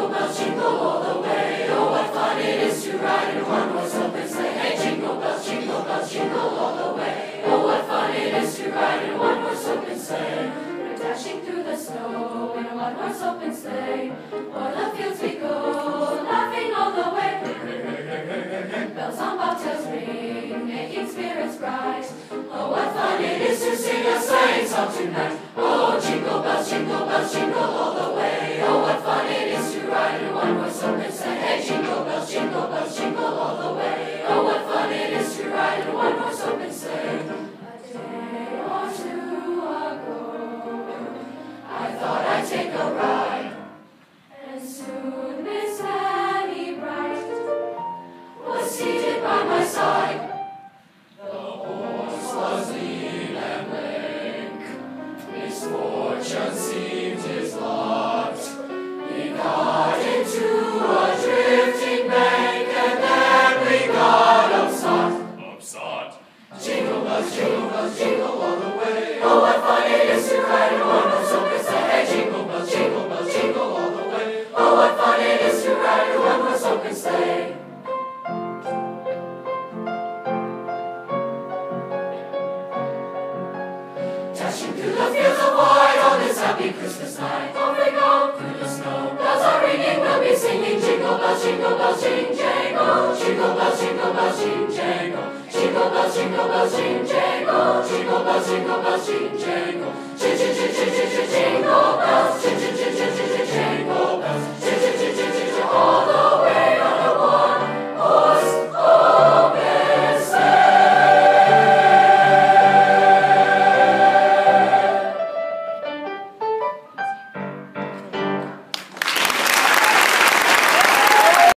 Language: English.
bells jingle all the way. Oh, what fun it is to ride in one horse open sleigh. Hey, jingle bells jingle all the way. Oh, what fun it is to ride in one horse open sleigh. We're dashing through the snow in a one horse open sleigh. O'er the fields we go, laughing all the way. Bells on bobtails ring, making spirits bright. Oh, what fun it is to sing a sleighing song tonight. Oh, jingle bells jingle all the way. Oh, what fun it is to ride in one horse open sleigh. Hey, jingle bells jingle all the way. Oh, what fun it is to ride in one horse open sleigh. A day or two ago, I thought I'd take a ride, and soon Miss Annie Bright was seated by my side. The horse was lean and lank, misfortune seemed his lot. He got into a drifting bank, and then we got upsot. Jingle bells jingle all the way. Oh, what fun it is to ride in one horse open sleigh. Hey, jingle bells jingle all the way. Oh, what fun it is to ride in one horse open sleigh. Dashing through the fields of white on this happy Christmas night. Off we go through the snow. Bells are ringing, we'll be singing. Jingle bells jing jangle. Jingle bells jing jangle. Jingle bells jing jangle. Jingle bells jing jangle. Jingle bells jing jangle.